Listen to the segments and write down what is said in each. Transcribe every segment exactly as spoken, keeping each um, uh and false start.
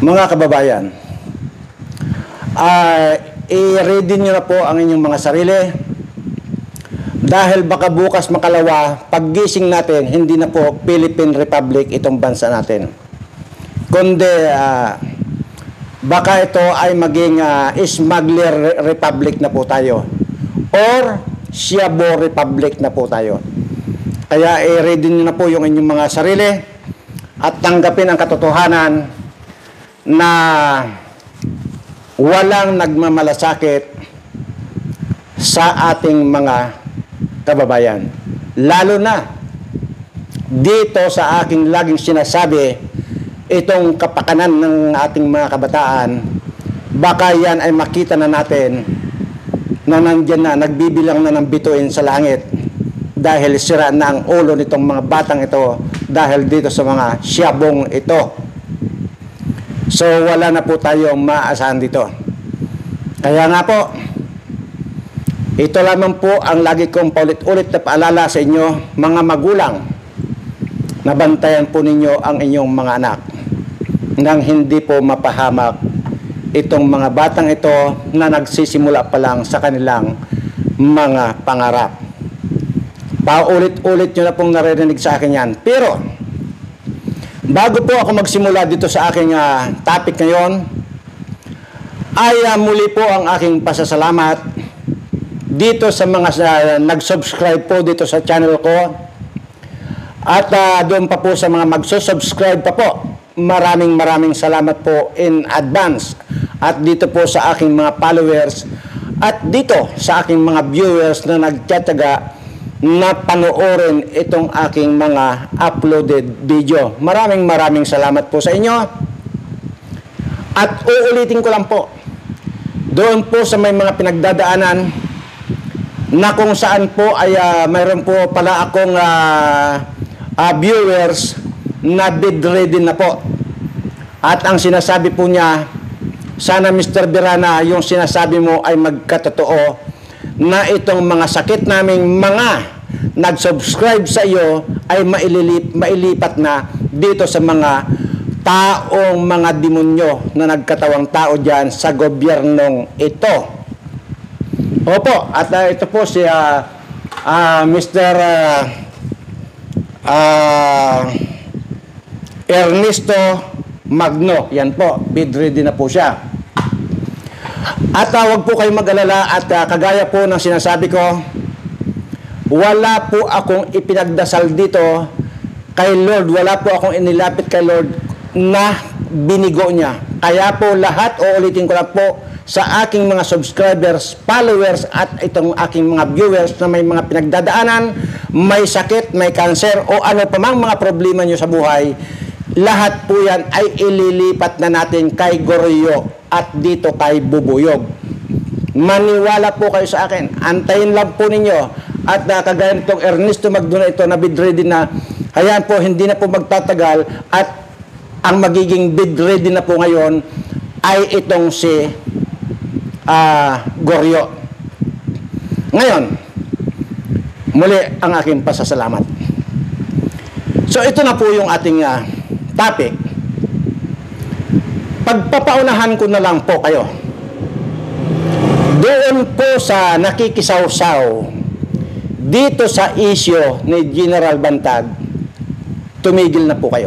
Mga kababayan, uh, i-ready nyo na po ang inyong mga sarili dahil baka bukas makalawa, paggising natin, hindi na po Philippine Republic itong bansa natin. Kundi uh, baka ito ay maging uh, smuggler republic na po tayo or Siabo Republic na po tayo. Kaya i-ready nyo na po yung inyong mga sarili at tanggapin ang katotohanan na walang nagmamalasakit sa ating mga kababayan. Lalo na dito sa aking laging sinasabi, itong kapakanan ng ating mga kabataan, baka yan ay makita na natin na nandyan na, nagbibilang na ng bituin sa langit dahil sira na ang ulo nitong mga batang ito dahil dito sa mga siyabong ito. So wala na po tayong maasahan dito. Kaya nga po, ito lamang po ang lagi kong paulit-ulit na paalala sa inyo, mga magulang, nabantayan po ninyo ang inyong mga anak nang hindi po mapahamak itong mga batang ito na nagsisimula pa lang sa kanilang mga pangarap. Paulit-ulit nyo na pong naririnig sa akin yan. Pero, bago po ako magsimula dito sa aking uh, topic ngayon, ay uh, muli po ang aking pasasalamat dito sa mga uh, nag-subscribe po dito sa channel ko. At uh, doon pa po sa mga magsusubscribe pa po, maraming maraming salamat po in advance. At dito po sa aking mga followers at dito sa aking mga viewers na nagtataga na panoorin itong aking mga uploaded video. Maraming maraming salamat po sa inyo. At uulitin ko lang po, doon po sa may mga pinagdadaanan na kung saan po ay uh, mayroon po pala akong uh, uh, viewers na bedridden na po. At ang sinasabi po niya, sana Mister Birana, yung sinasabi mo ay magkatotoo na itong mga sakit naming mga nag-subscribe sa iyo ay maililip, mailipat na dito sa mga taong mga demonyo na nagkatawang tao dyan sa gobyernong ito. Opo, at uh, ito po si uh, uh, Mister Uh, uh, Ernesto Magno. Yan po, bedridden na po siya. At uh, huwag po kayong mag-alala at uh, kagaya po ng sinasabi ko, wala po akong ipinagdasal dito kay Lord, wala po akong inilapit kay Lord na binigo niya. Kaya po lahat, uulitin ko lang po sa aking mga subscribers, followers at itong aking mga viewers na may mga pinagdadaanan, may sakit, may cancer o ano pa mang mga problema nyo sa buhay, lahat po yan ay ililipat na natin kay Goryo at dito kay Bubuyog. Maniwala po kayo sa akin, antayin lang po ninyo. At uh, kagaya nitong Ernesto Magno ito na bedridden na, ayan po, hindi na po magtatagal at ang magiging bedridden na po ngayon ay itong si uh, Goryo. Ngayon, muli ang aking pasasalamat. So ito na po yung ating uh, topic. Pagpapaunahan ko na lang po kayo doon po sa nakikisaw-saw dito sa issue ni General Bantag, tumigil na po kayo.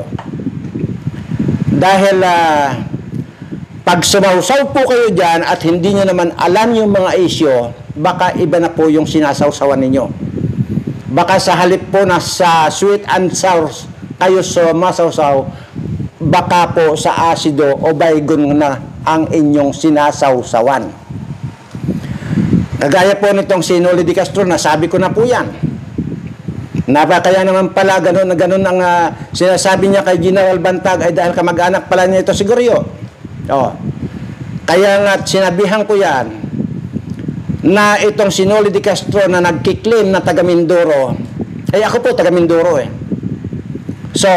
Dahil uh, pag sumausaw po kayo dyan at hindi nyo naman alam yung mga issue, baka iba na po yung sinasawsawan ninyo. Baka sa halip po na sa sweet and sour kayo so masawsaw, baka po sa asido o baygon na ang inyong sinasawsawan. Kagaya po nitong si Noli de Castro, nasabi ko na po yan. Napa, kaya naman pala ganun na ganun ang uh, sinasabi niya kay General Bantag ay dahil kamag-anak pala niya ito si Goryo. Oh. Kaya nga sinabihan ko yan na itong si Noli de Castro na nagkiklaim na taga Mindoro, ay ako po taga Mindoro eh. So,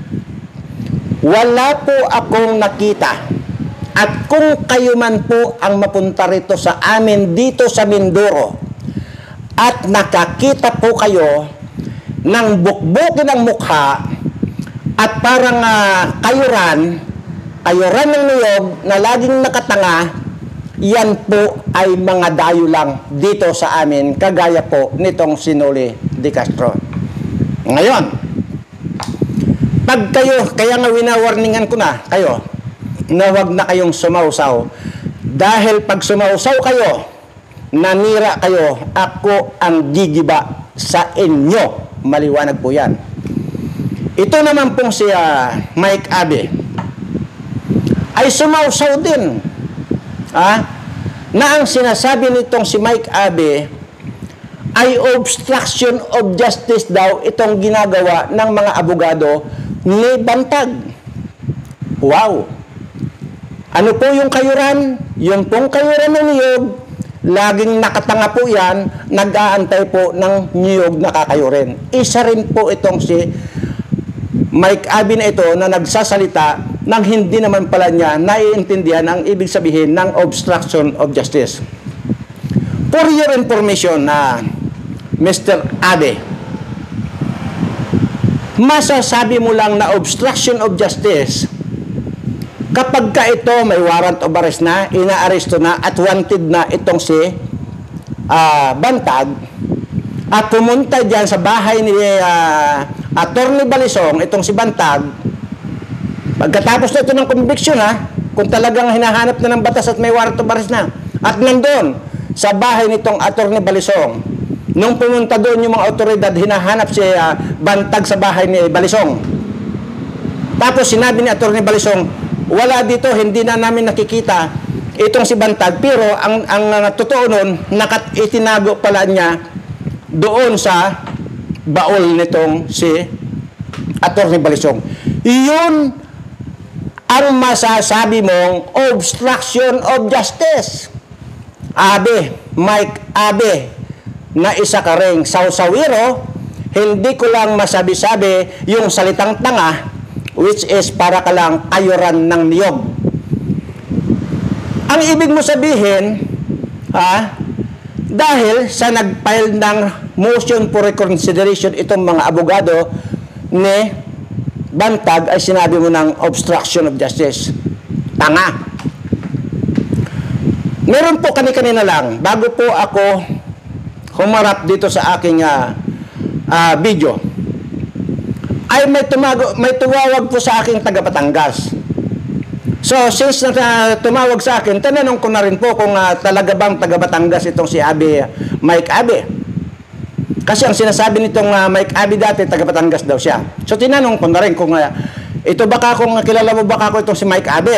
wala po akong nakita. At kung kayo man po ang mapunta rito sa amin dito sa Mindoro at nakakita po kayo ng bukbukin ng mukha at parang uh, kayuran, kayuran ng niyog na laging nakatanga, yan po ay mga dayo lang dito sa amin, kagaya po nitong si Noli de Castro. Ngayon, pag kayo, kaya nga winawarningan ko na kayo, na wag na kayong sumausaw. Dahil pag sumausaw kayo, nanira kayo, ako ang gigiba sa inyo. Maliwanag po yan. Ito naman pong si uh, Mike Abe ay sumausaw din. Ah, na ang sinasabi nitong si Mike Abe ay obstruction of justice daw itong ginagawa ng mga abogado ni Bantag. Wow! Ano po yung kayuran? Yung pong kayuran ng niyog, laging nakatanga po yan, nag-aantay po ng niyog na kakayurin. Isa rin po itong si Mike Abe na ito na nagsasalita nang hindi naman pala niya naiintindihan ang ibig sabihin ng obstruction of justice. For your information na uh, Mister Abe, masasabi mo lang na obstruction of justice kapag ka ito may warrant of arrest na, inaaresto na at wanted na itong si uh, Bantag at pumunta dyan sa bahay ni uh, Attorney Balisong, itong si Bantag, pagkatapos na ito ng conviction ha, kung talagang hinahanap na ng batas at may warrant of arrest na, at nandun sa bahay nitong Attorney Balisong, nung pumunta doon yung mga otoridad, hinahanap si uh, Bantag sa bahay ni Balisong. Tapos sinabi ni Attorney Balisong, wala dito, hindi na namin nakikita itong si Bantag, pero ang, ang uh, totoo nun, nakat itinago pala niya doon sa baol nitong si Attorney Balisong. Iyon ang masasabi mong obstruction of justice. Abe, Mike Abe, na isa ka ring sawsawiro, hindi ko lang masabi-sabi yung salitang tanga, which is para ka lang kayuran ng niyog. Ang ibig mo sabihin, ha, dahil sa nag-file ng motion for reconsideration itong mga abogado ni Bantag ay sinabi mo ng obstruction of justice. Tanga. Meron po kani-kanina lang, bago po ako humarap dito sa aking uh, uh, video, ay may, tumago, may tumawag po sa aking taga Batangas. So, since na tumawag sa akin, tananong ko na rin po kung uh, talaga bang taga Batangas itong si Abe, Mike Abe. Kasi ang sinasabi nitong uh, Mike Abe dati, taga Batangas daw siya. So, tinanong ko na rin kung uh, ito baka kung kilala mo baka ko itong si Mike Abe.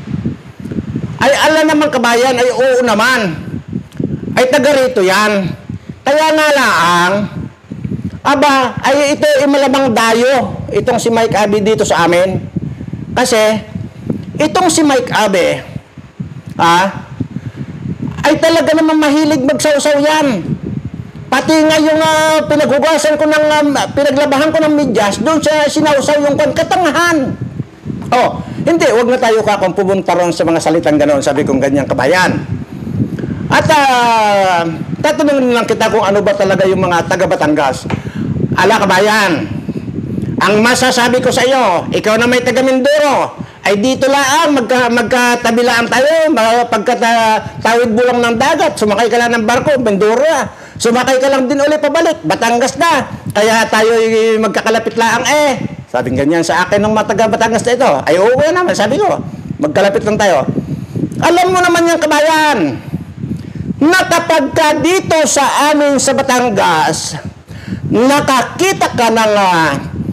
Ay, ala naman kabayan, ay oo naman. Ay, taga rito yan. Kaya nga lang, aba, ay ito ay malamang dayo, itong si Mike Abe dito sa amin. Kasi, itong si Mike Abe, ha, ay talaga naman mahilig magsawsaw yan. Pati nga yung uh, pinaghugasan ko ng, um, pinaglabahan ko ng medyas, doon sa sinawsaw yung katangahan. Oh, hindi, wag na tayo kakong pumunta ron sa mga salitang gano'n, sabi kong ganyan kabayan. At uh, tatanungin lang kita kung ano ba talaga yung mga taga Batangas. Ala kabayan, ang masasabi ko sa iyo, ikaw na may taga Mindoro, ay dito lang, magka, magkatabilaan tayo, pagkatawid bulang ng dagat, sumakay ka lang ng barko, Mindoro, sumakay ka lang din ulit pabalik, Batangas na, kaya tayo magkakalapit lang eh. Sabi ganyan sa akin ng mga taga Batangas na ito, ay oo naman, sabi ko, magkalapit lang tayo. Alam mo naman yung kabayan, na kapag ka dito sa amin sa Batangas, nakakita ka ng uh,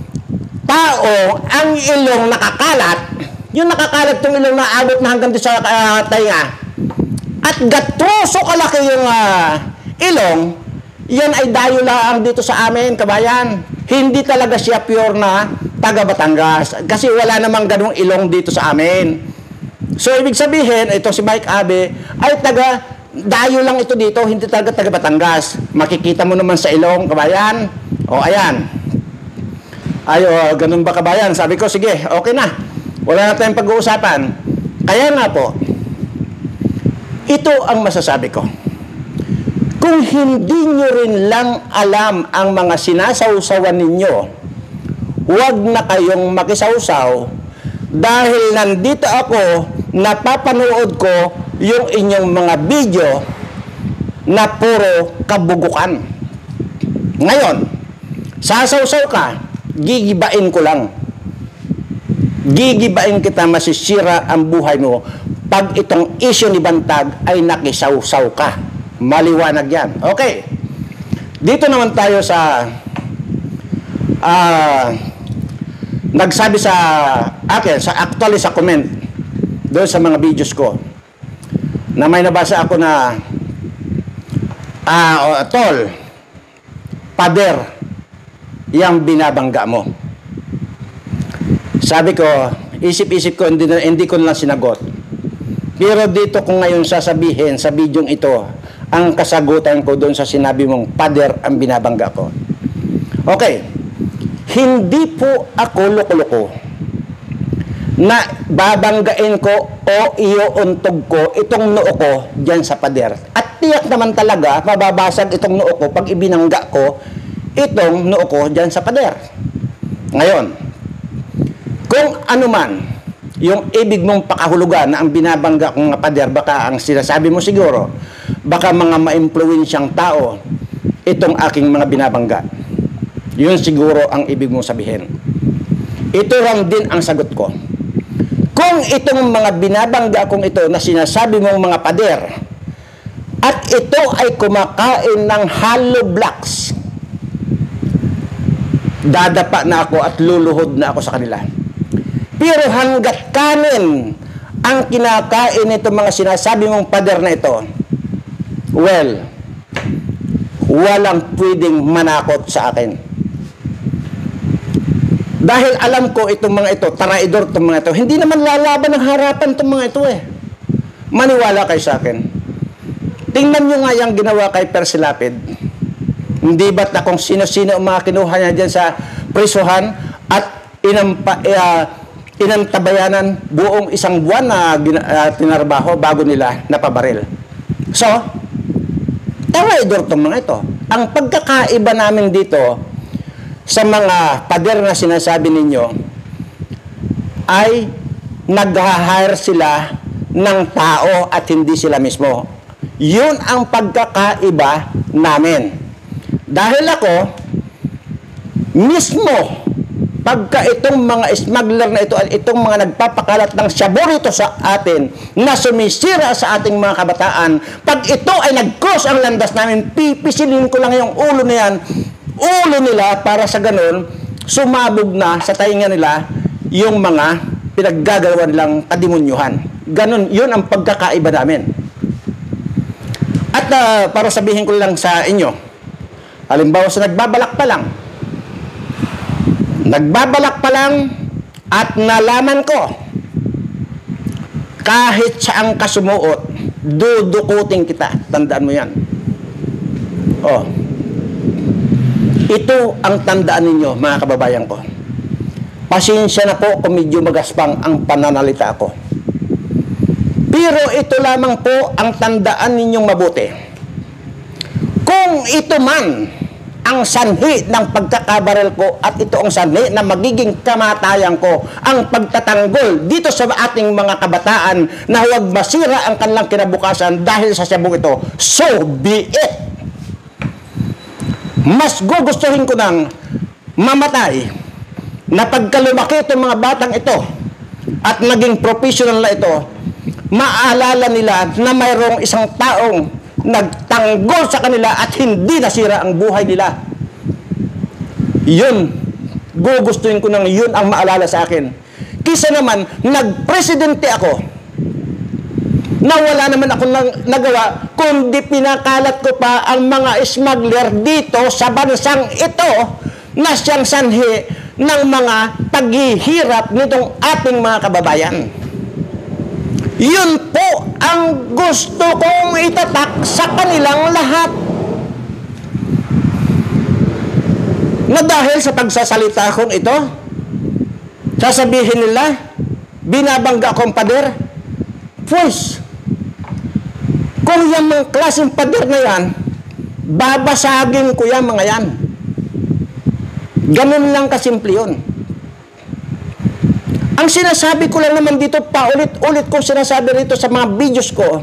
tao, ang ilong nakakalat, yung nakakalat yung ilong na abot na hanggang sa uh, tainga, at gatuso kalaki yung uh, ilong, yan ay dayo lang dito sa amin, kabayan. Hindi talaga siya pure na taga Batangas, kasi wala namang ganung ilong dito sa amin. So, ibig sabihin, itong si Mike Abe, ay taga, dayo lang ito dito, hindi talaga taga Batangas. Makikita mo naman sa ilong, kabayan. O, ayan. Ay, o, ganun ba kabayan? Sabi ko, sige, okay na. Wala na tayong pag-uusapan. Kaya nga po, ito ang masasabi ko. Kung hindi nyo rin lang alam ang mga sinasawsawan ninyo, huwag na kayong makisawsaw dahil nandito ako, napapanood ko yung inyong mga video na puro kabugukan. Ngayon, sasawsaw ka, gigibain ko lang. Gigibain kita, masisira ang buhay mo pag itong issue ni Bantag ay nakisawsaw ka. Maliwanag yan. Okay. Dito naman tayo sa uh, nagsabi sa akin, sa actually sa comment doon sa mga videos ko na may nabasa ako na ah, uh, tol, pader yang binabangga mo. Sabi ko, isip-isip ko, hindi, hindi ko lang sinagot. Pero dito ko ngayon sasabihin sa bidyong ito ang kasagutan ko doon sa sinabi mong pader ang binabangga ko. Okay, hindi po ako loko-loko na babanggain ko o iuuntog ko itong noo ko dyan sa pader. At tiyak naman talaga, mababasag itong noo ko pag ibinangga ko itong noo ko dyan sa pader. Ngayon, kung ano man yung ibig mong pakahulugan na ang binabangga kong nga pader, baka ang sinasabi mo siguro, baka mga ma-impluwensyang tao itong aking mga binabangga. Yun siguro ang ibig mong sabihin. Ito lang din ang sagot ko. Kung itong mga binabangga kong ito na sinasabi mong mga pader at ito ay kumakain ng hollow blocks, dadapa na ako at luluhod na ako sa kanila. Pero hanggat kanin ang kinakain nito mga sinasabi mong pader na ito, well, walang pwedeng manakot sa akin. Dahil alam ko itong mga ito, taraidor itong mga ito, hindi naman lalaban ng harapan itong mga ito eh. Maniwala kayo sa akin. Tingnan nyo nga yung ginawa kay Percy Lapid. Hindi ba't na kung sino-sino ang mga kinuha niya dyan sa prisuhan at inampa, uh, inantabayanan buong isang buwan na uh, tinarbaho bago nila napabaril. So, taraidor itong mga ito. Ang pagkakaiba namin dito sa mga pader na sinasabi ninyo ay nag-hire sila ng tao at hindi sila mismo. Yun ang pagkakaiba namin. Dahil ako, mismo, pagka itong mga smuggler na ito at itong mga nagpapakalat ng shabu rito sa atin na sumisira sa ating mga kabataan, pag ito ay nag-cross ang landas namin, pipisilin ko lang yung ulo na yan, ulo nila para sa ganun, sumabog na sa tainga nila yung mga pinaggagawa nilang kadimunyuhan. Ganun, yun ang pagkakaiba namin. At uh, para sabihin ko lang sa inyo, halimbawa sa nagbabalak pa lang, nagbabalak pa lang at nalaman ko, kahit saang kasumuot, dudukutin kita. Tandaan mo yan. Oh. Ito ang tandaan ninyo, mga kababayan ko. Pasensya na po kung medyo magaspang ang pananalita ko. Pero ito lamang po ang tandaan ninyong mabuti. Kung ito man ang sanhi ng pagkakabaril ko at ito ang sanhi na magiging kamatayan ko, ang pagtatanggol dito sa ating mga kabataan na huwag masira ang kanilang kinabukasan dahil sa sabong ito, so be it. Mas gugustuhin ko nang mamatay na pagkalumaki itong mga batang ito at naging professional na ito, maalala nila na mayroong isang taong nagtanggol sa kanila at hindi nasira ang buhay nila. Yun, gugustuhin ko nang yun ang maalala sa akin. Kisa naman, nagpresidente ako na wala naman akong nagawa, kundi pinakalat ko pa ang mga smuggler dito sa bansang ito na siyang sanhi ng mga paghihirap nitong ating mga kababayan. Yun po ang gusto kong itatak sa kanilang lahat. Na dahil sa pagsasalita kong ito, sasabihin nila, binabangga kong pader, pues, kung yung mga klaseng pader na yan, babasagin ko yan mga yan. Ganun lang kasimple yun. Ang sinasabi ko lang naman dito, paulit-ulit kong sinasabi rito sa mga videos ko,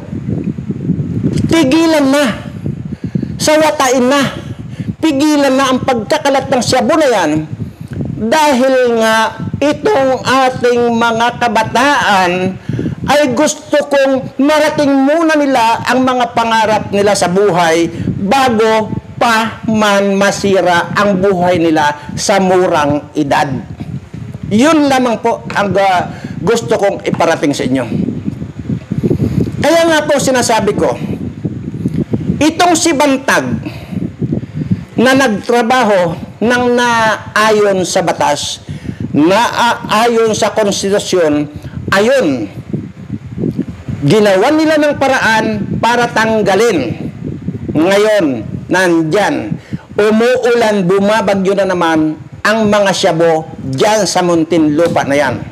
tigilan na. Sawatain na. Pigilan na ang pagkakalat ng shabu na yan dahil nga itong ating mga kabataan ay gusto kong marating muna nila ang mga pangarap nila sa buhay bago pa man masira ang buhay nila sa murang edad. Yun lamang po ang uh, gusto kong iparating sa inyo. Kaya nga po sinasabi ko, itong si Bantag na nagtrabaho ng naayon sa batas, naayon sa konstitusyon, ayon, ginawa nila ng paraan para tanggalin. Ngayon, nandyan, umuulan, bumabagyo na naman ang mga shabu dyan sa Muntinlupa na yan.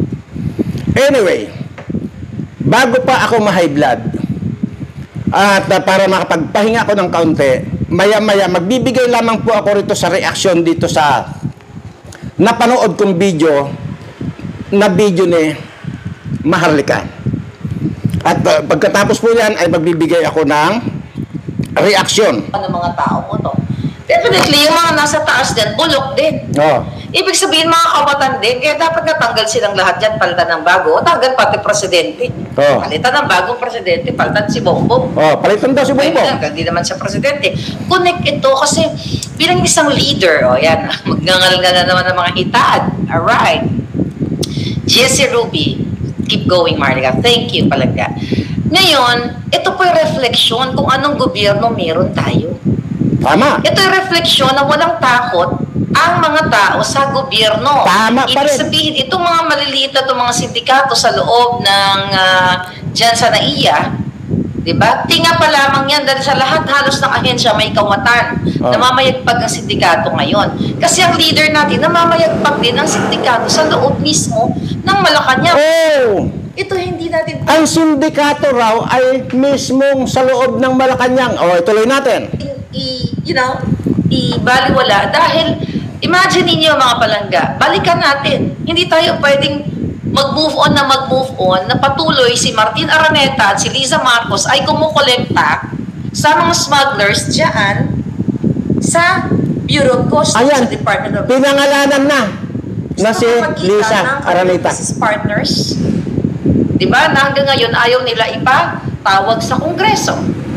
Anyway, bago pa ako ma-high blood, at uh, para makapagpahinga ako ng kaunti, maya-maya magbibigay lamang po ako rito sa reaksyon dito sa napanood kong video na video ni Maharlika. At uh, pagkatapos po yan ay magbibigay ako ng reaksyon. Ano mga tao mo to? Definitely, yung mga nasa taas din, bulok din. Oh. Ibig sabihin, mga kabatan din, kaya dapat natanggal silang lahat dyan, palitan ng bago, o tanggal pati presidente. Oh. Palitan ng bagong presidente, palitan si Bongbong. Oh, palitan daw si Bongbong. Palitan, hindi naman siya presidente. Connect ito kasi bilang isang leader, o oh, yan, magngangal na naman ng mga hitaan. Alright. Jessie Ruby, keep going, Marlica. Thank you, palaga. Ngayon, ito po yung refleksyon kung anong gobyerno meron tayo. Tama. Ito yung refleksyon na walang takot ang mga tao sa gobyerno. Tama pa rin. Ibig sabihin, itong mga maliliit na itong mga sindikato sa loob ng uh, dyan sa N A I A, di ba? Tinga pa lamang yan dahil sa lahat halos ng ahensya may kawatan. Oh. Namamayagpag ang sindikato ngayon. Kasi ang leader natin, namamayagpag din ang sindikato sa loob mismo ng Malacanang. Oh! Ito hindi natin... Ang sindikato raw ay mismong sa loob ng Malacanang. O, oh, ituloy natin. I, you know, ibaliwala dahil imagine niyo mga palangga, balikan natin. Hindi tayo pwedeng mag-move on na mag-move on na patuloy si Martin Araneta at si Liza Marcos ay kumukolekta sa mga smugglers diyan sa Bureau of Customs, Ayan, sa Department of pinangalanan na na si Liza Araneta. Partners. Diba? Na hanggang ngayon ayaw nila ipatawag sa Kongreso.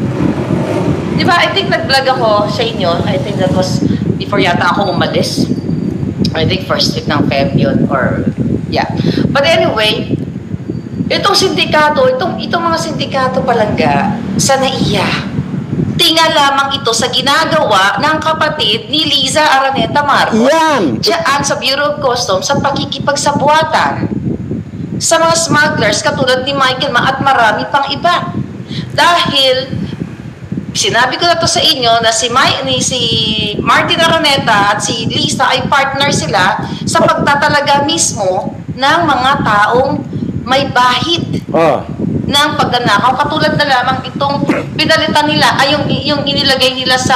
Diba? I think nag-vlog ako sa inyo. I think that was before yata ako umalis. I think first week ng Feb yun. Or, yeah. But anyway, itong sindikato, itong, itong mga sindikato palangga sa N A I A, tinga lamang ito sa ginagawa ng kapatid ni Liza Araneta Marcos. Yan! Diyan sa Bureau of Customs sa pakikipagsabuatan sa mga smugglers katulad ni Michael Ma at marami pang iba. Dahil sinabi ko na to sa inyo na si, My, ni, si Martin Araneta at si Liza ay partner sila sa pagtatalaga mismo ng mga taong may bahid Oh. ng pagnanakaw. Katulad na lamang itong pinalitan nila, ay yung, yung inilagay nila sa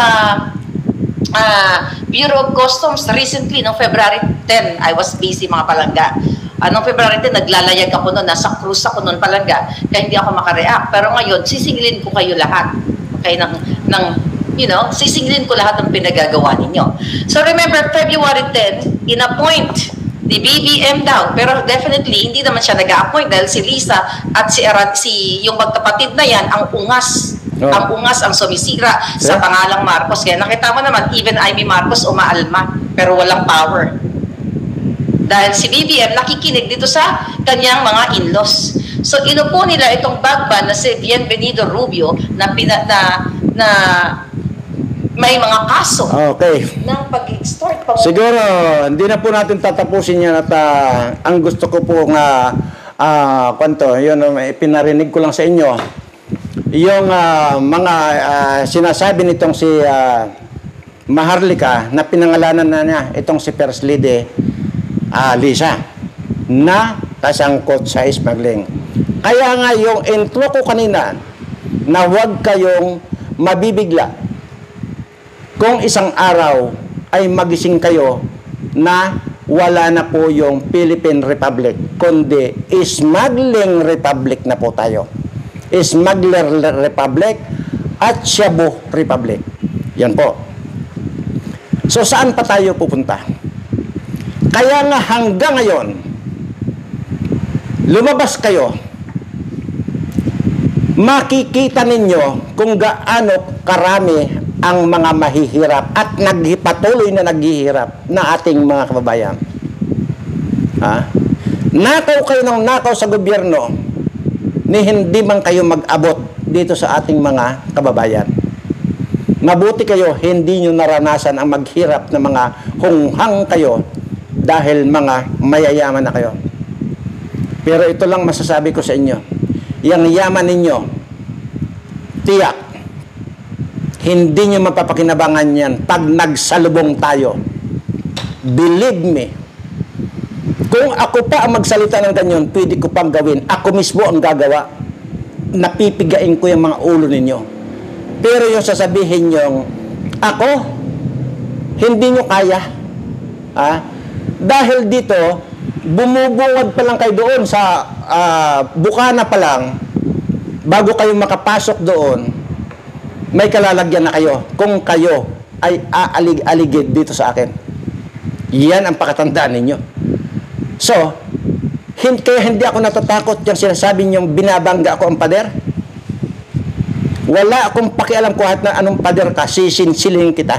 uh, Bureau of Customs recently, noong February tenth. I was busy mga palangga. Anong uh, February tenth, naglalayag ako noon, nasa cruise ako noon palangga, kaya hindi ako makareact. Pero ngayon, sisingilin ko kayo lahat. Okay, ng, ng, you know, sisingilin ko lahat ng pinagagawa ninyo. So remember, February tenth, in-appoint the B B M daw, pero definitely hindi naman siya nag-a-appoint dahil si Liza at si Aran, si yung magkapatid na yan ang ungas. Oh. Ang ungas ang sumisira yeah. sa pangalang Marcos. Kaya nakita mo naman, even Amy Marcos umaalma, pero walang power. Dahil si B B M nakikinig dito sa kanyang mga in-laws. So inupo nila itong bagban na si Bienvenido Rubio na, pina, na, na may mga kaso okay. ng pag-extort. Siguro, hindi na po natin tatapusin yan at uh, ang gusto ko po nga, uh, kwanto, yun, uh, pinarinig ko lang sa inyo, yung uh, mga uh, sinasabi nitong si uh, Maharlika na pinangalanan na niya, itong si First Lady uh, Liza, na kasangkot sa smuggling. Kaya nga yung intro ko kanina, na huwag kayong mabibigla kung isang araw ay magising kayo na wala na po yung Philippine Republic, kundi Smuggling Republic na po tayo. Smuggler Republic at Shabu Republic. Yan po. So saan pa tayo pupunta? Kaya nga hanggang ngayon, lumabas kayo, makikita ninyo kung gaano karami ang mga mahihirap at nagpatuloy na naghihirap na ating mga kababayan. Ha? Nakaw kayo ng nakaw sa gobyerno ni hindi man kayo mag-abot dito sa ating mga kababayan. Mabuti kayo, hindi nyo naranasan ang maghirap na mga hunghang kayo dahil mga mayayaman na kayo. Pero ito lang masasabi ko sa inyo. Yang yaman ninyo, tiyak, hindi nyo mapapakinabangan yan pag nagsalubong tayo. Believe me, kung ako pa ang magsalita ng ganyan, pwede ko pang gawin. Ako mismo ang gagawa. Napipigain ko yung mga ulo ninyo. Pero yung sasabihin nyo, ako, hindi nyo kaya. Ha? Dahil dito, bumubungad pa lang kayo doon sa uh, bukana pa lang, bago kayo makapasok doon, may kalalagyan na kayo kung kayo ay aalig-aligid dito sa akin. Yan ang pakatandaan ninyo. So, hindi, kaya hindi ako natatakot yung sinasabi niyong binabangga ako ang pader. Wala akong pakialam kahit na anong pader ka, sisinsilin kita.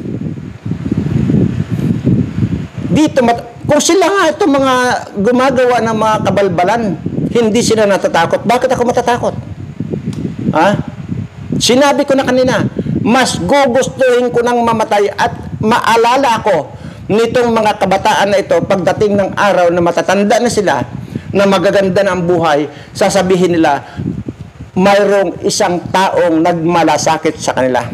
Dito, kung sila nga ito mga gumagawa ng mga kabalbalan, hindi sila natatakot. Bakit ako matatakot? Ha? Sinabi ko na kanina, mas gugustuhin ko ng mamatay at maalala ko nitong mga kabataan na ito pagdating ng araw na matatanda na sila, na magaganda na ang buhay, sasabihin nila, mayroong isang taong nagmalasakit sa kanila.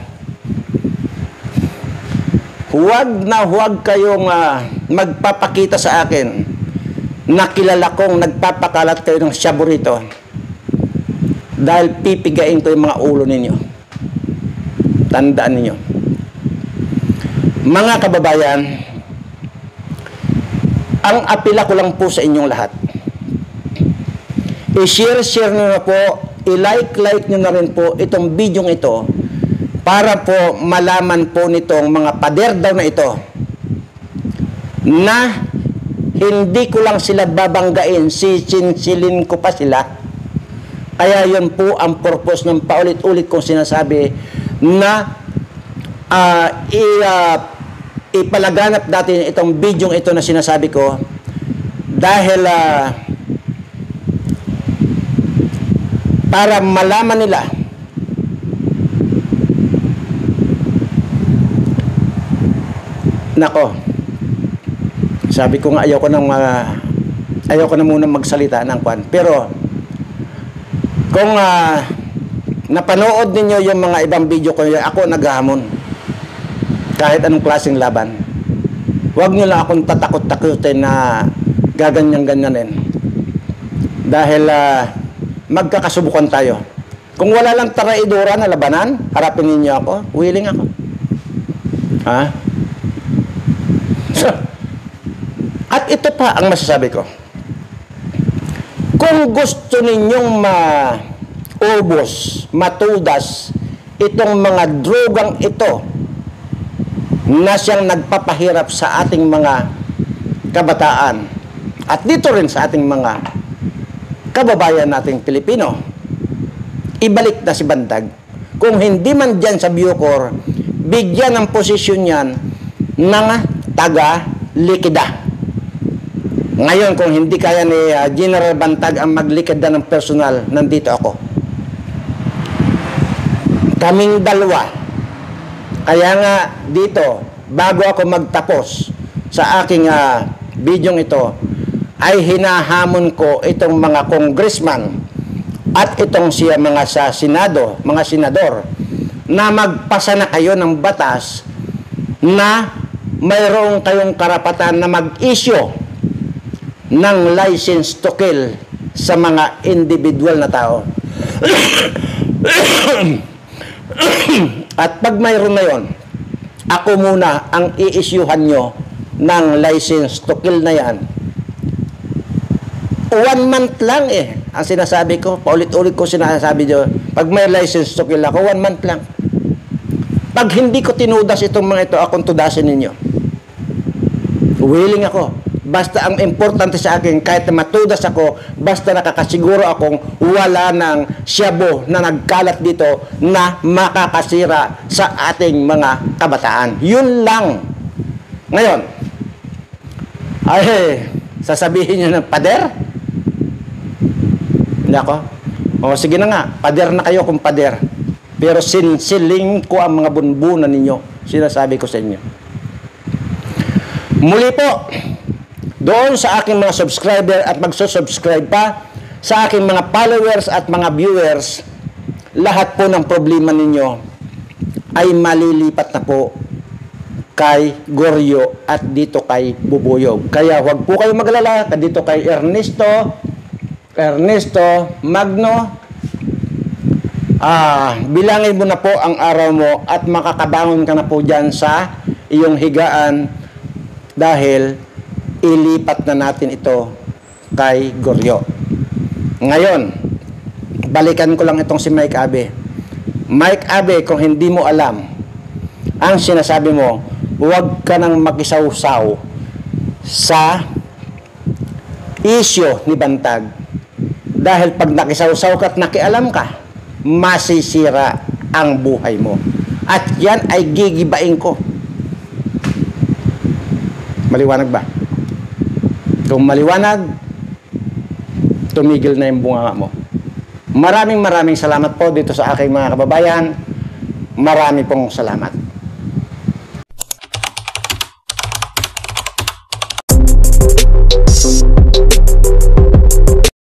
Huwag na huwag kayong uh, magpapakita sa akin na kilala kong nagpapakalat kayo ng shabu rito. Dahil pipigain ko yung mga ulo ninyo. Tandaan ninyo. Mga kababayan, ang apila ko lang po sa inyong lahat. I-share-share nyo na po, i-like-like nyo na rin po itong video ito para po malaman po nitong mga pader daw na ito na hindi ko lang sila babanggain, sisinsilin ko pa sila. Kaya yun po ang purpose ng paulit-ulit kong sinasabi na uh, i, uh, ipalaganap natin itong video ito na sinasabi ko dahil uh, para malaman nila nako, sabi ko nga ayaw ko nang uh, ayaw ko na muna magsalita ng kwan, pero kung uh, napanood ninyo yung mga ibang video ko, ako naghahamon kahit anong klaseng laban. Huwag nyo lang akong tatakot-takutin na gaganyan-ganyanin dahil uh, magkakasubukan tayo. Kung wala lang taraidura na labanan, harapin ninyo ako, willing ako. Ha? So, at ito pa ang masasabi ko. Kung gusto ninyong ma-ubos, matudas itong mga drogang ito na siyang nagpapahirap sa ating mga kabataan at dito rin sa ating mga kababayan nating Pilipino, ibalik na si Bandag. Kung hindi man dyan sa Bucor, bigyan ng posisyon yan ng taga-likida. Ngayon, kung hindi kaya ni uh, General Bantag ang maglikida ng personal, nandito ako. Kaming dalawa. Kaya nga dito, bago ako magtapos sa aking uh, video ito, ay hinahamon ko itong mga congressman at itong siya mga sa Senado, mga senador, na magpasa na kayo ng batas na mayroong kayong karapatan na mag-issue ng license to kill sa mga individual na tao. At pag mayroon na yon, ako muna ang i-issuehan nyo ng license to kill na yan, one month lang eh. Ang sinasabi ko, paulit-ulit ko sinasabi nyo, pag may license to kill ako, one month lang. Pag hindi ko tinudas itong mga ito, akong tudasin ninyo. Willing ako. Basta ang importante sa akin, kahit na matudas ako, basta nakakasiguro akong wala ng siyabo na nagkalat dito na makakasira sa ating mga kabataan. Yun lang. Ngayon, ay, sasabihin nyo ng pader? Hindi ako. O sige na nga, pader na kayo kung pader. Pero sinsiling ko ang mga bunbunan ninyo. Sinasabi ko sa inyo. Muli po, doon sa aking mga subscriber at magsusubscribe pa, sa aking mga followers at mga viewers, lahat po ng problema ninyo ay malilipat na po kay Goryo at dito kay Bubuyog. Kaya huwag po kayo maglala, dito kay Ernesto, Ernesto Magno, ah, bilangin mo na po ang araw mo at makakabangon ka na po dyan sa iyong higaan dahil ilipat na natin ito kay Goryo. Ngayon, balikan ko lang itong si Mike Abe. Mike Abe, kung hindi mo alam, ang sinasabi mo, huwag ka nang makisawsaw sa isyo ni Bantag. Dahil pag nakisawsaw ka at nakialam ka, masisira ang buhay mo. At yan ay gigibain ko. Maliwanag ba? Kung maliwanag, tumigil na yung bunga mo. Maraming maraming salamat po dito sa aking mga kababayan. Marami pong salamat.